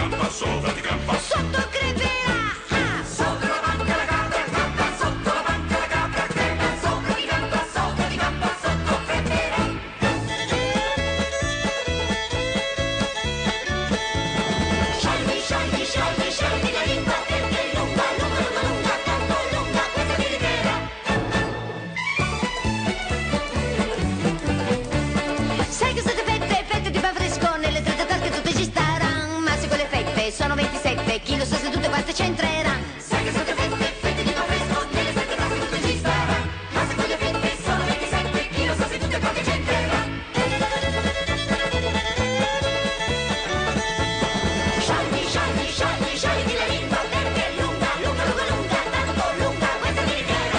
campa, sopra di campa, sotto creperà. Sopra la banca la capra campa, sotto la banca la capra crepa, sopra di campa, sotto creperà. Sciogli, sciogli, sciogli, sciogli la lingua perché è lunga, lunga, lunga, lunga, tanto lunga questa tiritera. Sai che state fette, fette di pan fresco, nelle tre tasche tutte ci staranno. Ma se quelle fette sono 27, chi lo sa se tutte quante c'entreranno. Sai che state fette, fette di pan fresco, nelle sette tasche tutte ci starà. Ma se quelle fette sono 27, chi lo sa se tutte quante c'entrerà. Sciogli, sciogli, sciogli, sciogli la lingua perché è lunga, lunga, lunga, lunga, tanto lunga questa tiritera.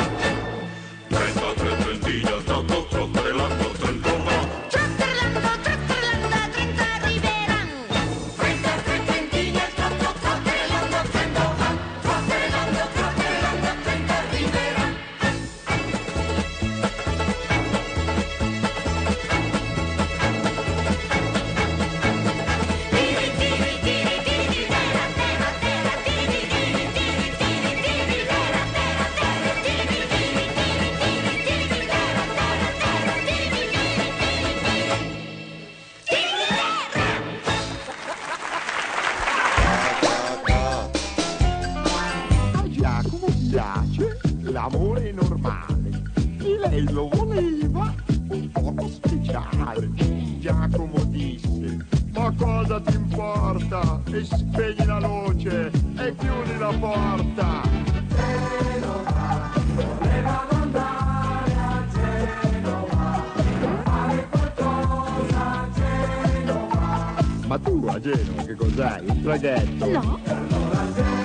33 trentina, tanto trotterellando, 31. Trotterellando, trotterellando, 30 arriveranno. 33 trentini al trotto, trotterellando, 30 va. Trotterellando, trotterellando, 30 arriverà. Tiri, tiri, tiri, tiri, terra, terra, terra, tiri, tiri, tiri, tiri, tiri, terra, terra, terra, tiri, tiri, tiri, tiri, tiri, terra, terra, terra, tiri, tiri, tiri, A Giacomo piace l'amore normale e lei lo voleva un poco speciale. Giacomo disse: ma cosa ti importa? E spegni la luce e chiudi la porta. Ma tu a Genova che cos'hai? Un traghetto? No.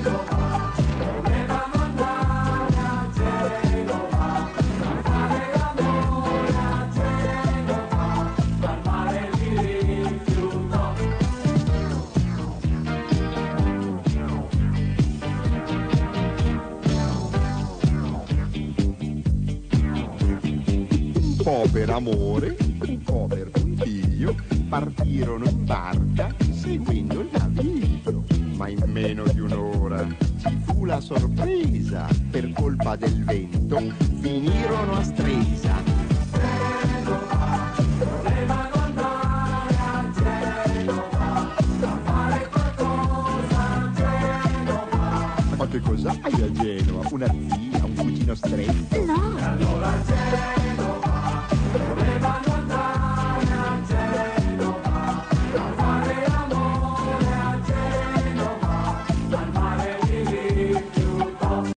Un po' per amore, un po' per puntiglio, partirono in barca seguendo il naviglio. Ma in meno di un'ora ci fu la sorpresa, per colpa del vento finirono a Stresa. Ma che cos'hai a Genova? Una zia, un cugino stretto? No. Allora Genova